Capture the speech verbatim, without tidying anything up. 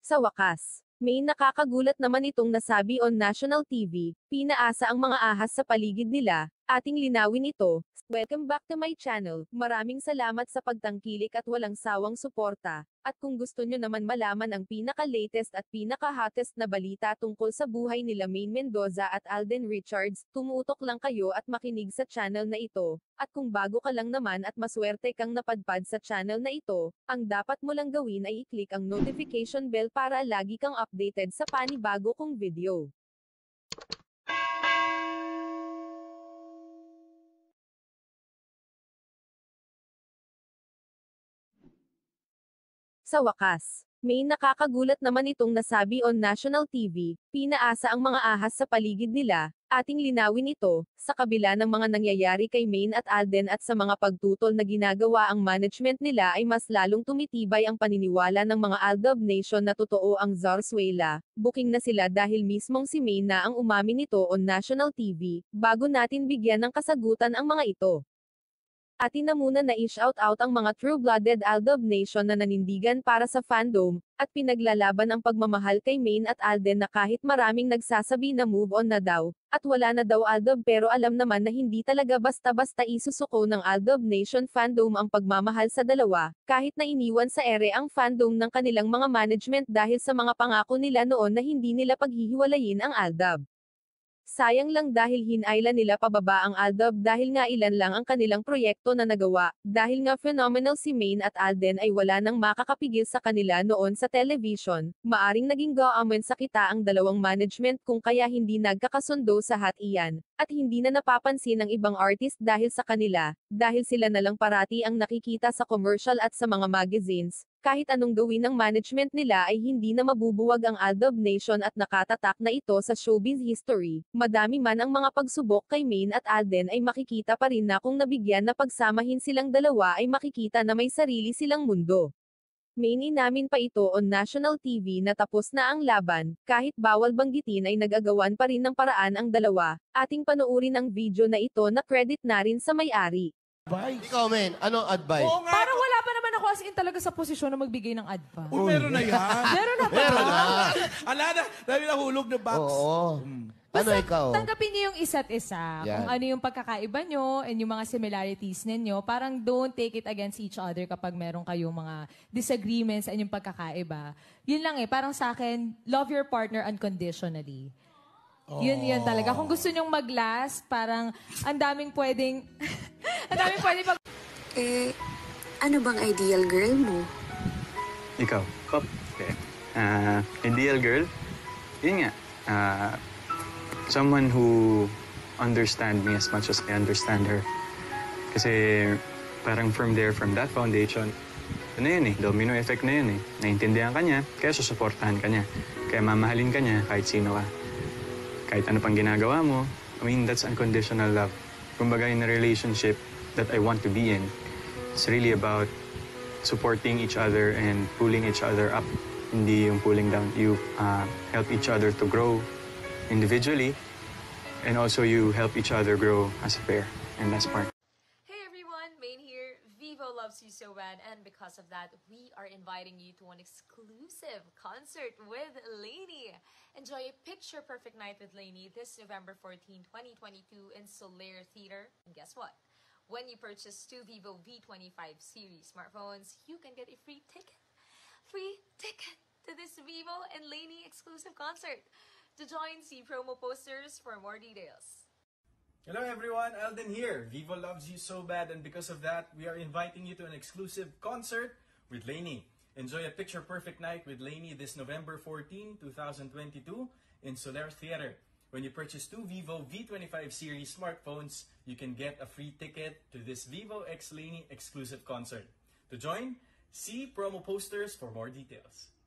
Sa wakas, may nakakagulat naman itong nasabi on national T V, pinaasa ang mga ahas sa paligid nila, ating linawin ito. Welcome back to my channel, maraming salamat sa pagtangkilik at walang sawang suporta, at kung gusto nyo naman malaman ang pinaka-latest at pinaka-hottest na balita tungkol sa buhay nila Maine Mendoza at Alden Richards, tumutok lang kayo at makinig sa channel na ito. At kung bago ka lang naman at maswerte kang napadpad sa channel na ito, ang dapat mo lang gawin ay i-click ang notification bell para lagi kang updated sa panibago kong video. Sa wakas, may nakakagulat naman itong nasabi on national T V, pinaasa ang mga ahas sa paligid nila, ating linawin ito, sa kabila ng mga nangyayari kay Maine at Alden at sa mga pagtutol na ginagawa ang management nila ay mas lalong tumitibay ang paniniwala ng mga Aldab Nation na totoo ang Zarzuela, booking na sila dahil mismong si Maine na ang umamin nito on national T V, bago natin bigyan ng kasagutan ang mga ito. Atin na muna na i-shout out ang mga true-blooded Aldab Nation na nanindigan para sa fandom, at pinaglalaban ang pagmamahal kay Maine at Alden na kahit maraming nagsasabi na move on na daw, at wala na daw Aldab pero alam naman na hindi talaga basta-basta isusuko ng Aldab Nation fandom ang pagmamahal sa dalawa, kahit na iniwan sa ere ang fandom ng kanilang mga management dahil sa mga pangako nila noon na hindi nila paghihiwalayin ang Aldab. Sayang lang dahil hinayla nila pababa ang Aldab dahil nga ilan lang ang kanilang proyekto na nagawa, dahil nga phenomenal si Maine at Alden ay wala nang makakapigil sa kanila noon sa television, maaring naging gaamen sa kita ang dalawang management kung kaya hindi nagkakasundo sa hat iyan, at hindi na napapansin ng ibang artist dahil sa kanila, dahil sila na lang parati ang nakikita sa commercial at sa mga magazines. Kahit anong gawin ng management nila ay hindi na mabubuwag ang Aldab Nation at nakatatak na ito sa showbiz history. Madami man ang mga pagsubok kay Maine at Alden ay makikita pa rin na kung nabigyan na pagsamahin silang dalawa ay makikita na may sarili silang mundo. Maine inamin pa ito on national T V na tapos na ang laban, kahit bawal banggitin ay nagagawan pa rin ng paraan ang dalawa. Ating panoorin ang video na ito na credit na rin sa may-ari. Advice. Ikaw, men, anong advice? Oo nga. Parang wala pa naman ako as in talaga sa posisyon na magbigay ng advice. Uy, meron na yan. Meron na ba? Meron na. Ala na, dahil nahulog na box. Oo. Ano Basta ikaw? tanggapin niyo yung isa't isa. Yan. Kung ano yung pagkakaiba nyo and yung mga similarities ninyo. Parang don't take it against each other kapag meron kayong mga disagreements and yung pagkakaiba. Yun lang eh. Parang sa akin, love your partner unconditionally. Yun, yun talaga. Kung gusto nyong mag-last, parang ang daming pwedeng... ang daming pwedeng mag... Eh, ano bang ideal girl mo? Ikaw? Pop? Okay. Uh, ideal girl? Yun nga. Uh, someone who understand me as much as I understand her. Kasi parang from there, from that foundation, ano yun eh, domino effect na yun eh. Naintindihan ka niya, kaya susuportahan ka niya. Kaya mamahalin ka niya kahit sino ka. Kahit ano pang ginagawa mo, I mean, that's unconditional love. Kumbaga, in a relationship that I want to be in, it's really about supporting each other and pulling each other up. Hindi yung pulling down. You uh, help each other to grow individually, and also you help each other grow as a pair. And that's part. Hey everyone, Maine here. Vivo loves you so bad, and because of that, we are inviting you to an exclusive concert with Lainey. Enjoy a picture-perfect night with Lainey this November fourteenth, twenty twenty-two in Solaire Theater. And guess what? When you purchase two Vivo V twenty-five series smartphones, you can get a free ticket. Free ticket to this Vivo and Lainey exclusive concert. To join, see promo posters for more details. Hello everyone, Alden here. Vivo loves you so bad, and because of that, we are inviting you to an exclusive concert with Lainey. Enjoy a picture-perfect night with Lainey this November fourteenth, twenty twenty-two in Solaire Theater. When you purchase two Vivo V twenty-five series smartphones, you can get a free ticket to this Vivo X Lainey exclusive concert. To join, see promo posters for more details.